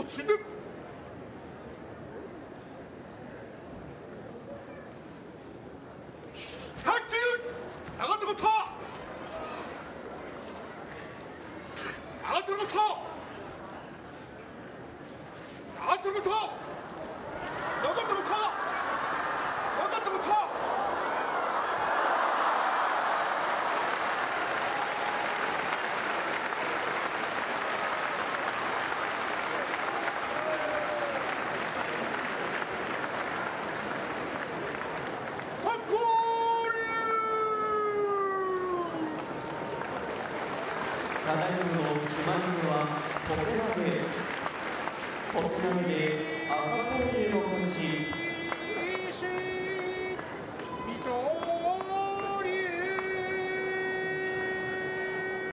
ついて入っている上がってこった上がってこった上がってこった上がってこった上がってこったただいまの決まりは小手投げで朝紅龍の勝ち。